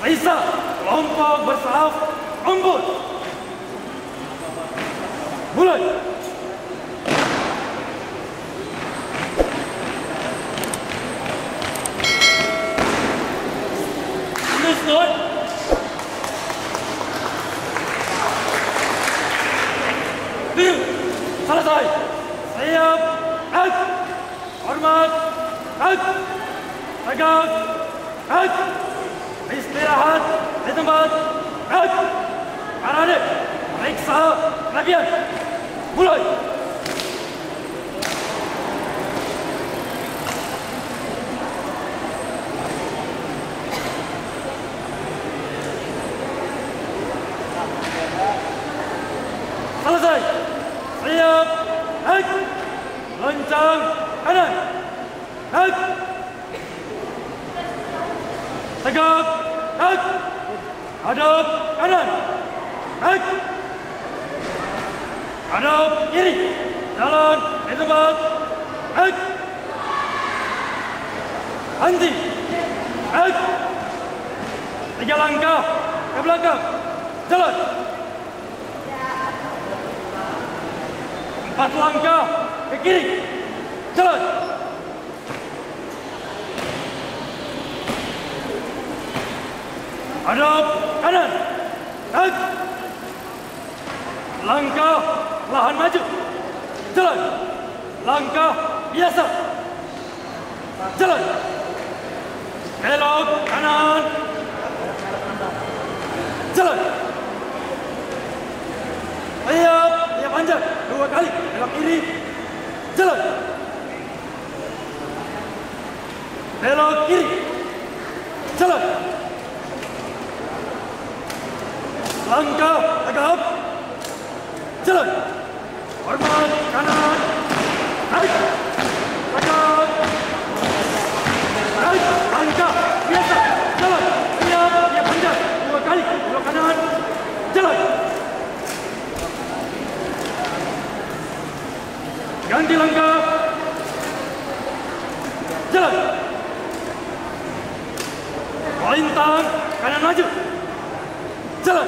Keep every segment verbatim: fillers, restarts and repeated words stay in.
Raisa, kelompok bersaf rumput. Mulai. Understood. Deal. Selesai. Siap. Out. Hormat. Out. Tegak. Out. Istirahat di tempat. Out. Parade. Periksa kelebihan. Mulai. Selesai. Siap. Out. Loncang kanan. Out. Tegak. Out. Hadap kanan. Out. Hadap kiri. Jalan di tempat. Out. Henti. Out. Tiga langkah ke belakang. Jalan. Empat langkah ke kiri. Jalan. Hadap kanan. Out. Langkah lahan maju. Jalan. Langkah biasa. Jalan. Belok kanan. Jalan. Siap. Siap panjang. Dua kali. Belok kiri. Jalan. Belok kiri. Jalan. Langkah tegap. Jalan. Hormat kanan. Naik. Tegak. Naik. Langkah biasa. Jalan. Siap. Siap panjang. Dua kali. Belok kanan. Jalan. Ganti langkah. Jalan. Melintang kanan maju. Jalan.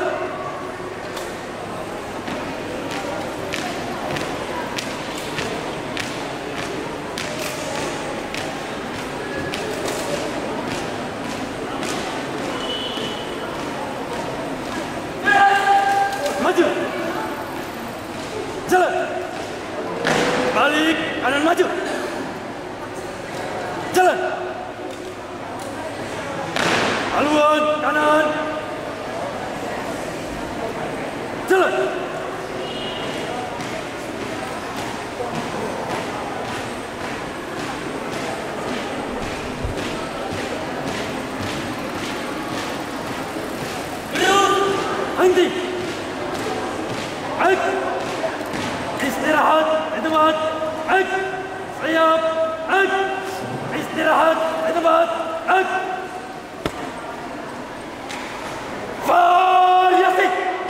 Maju. Jalan. Balik kanan maju. Jalan. Haluan kanan. Jalan. Henti. Out. Istirahat di tempat. Out. Siap. Out. Istirahat di tempat. Out. Variasi.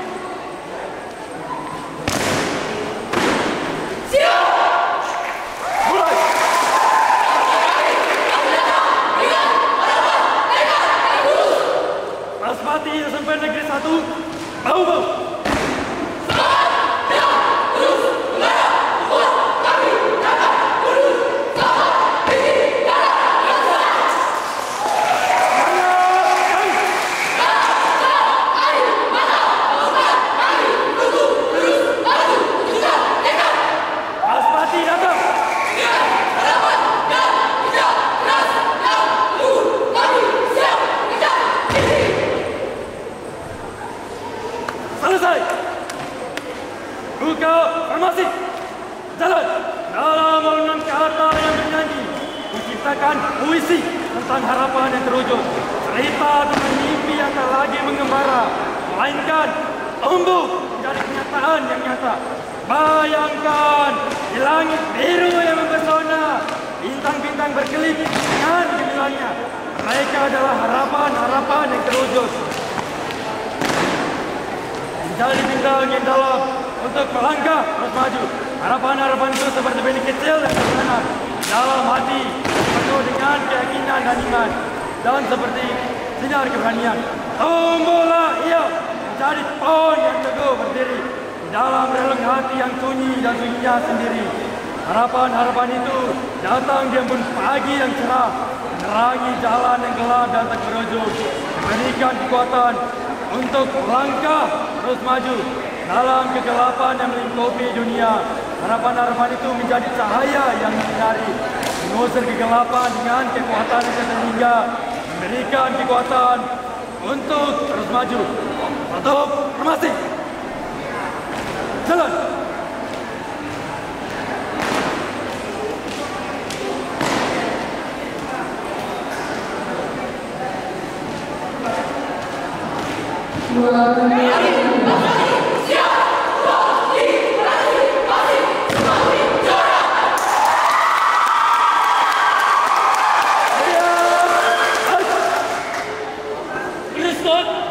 Siap. Mulai. Basmati S M P Negeri satu. Bau-bau. Selesai. Buka formasi. Jalan. Dalam alunan kata yang bernyanyi, menciptakan puisi tentang harapan yang terwujud. Cerita tentang mimpi yang tak lagi mengembara, melainkan tumbuh menjadi kenyataan yang nyata. Bayangkan di langit biru yang mempesona, bintang-bintang berkelip dengan gemilangnya. Mereka adalah harapan-harapan yang terwujud. Menjadi bintang yang dalam untuk melangkah terus maju. Harapan-harapan itu seperti benih kecil yang tertanam dalam hati, penuh dengan keyakinan dan iman. Dan seperti sinar keberanian. Tombola ia menjadi pohon yang teguh berdiri di dalam relung hati yang sunyi dan sunyinya sendiri. Harapan-harapan itu datang di embun pagi yang cerah, menerangi jalan yang gelap dan tak berujung, memberikan kekuatan untuk melangkah terus maju dalam kegelapan yang melingkupi dunia. Harapan-harapan itu menjadi cahaya yang menyinari, mengusir kegelapan dengan kekuatan yang terhingga, memberikan kekuatan untuk terus maju. Satu, formasi. Jalan. Scott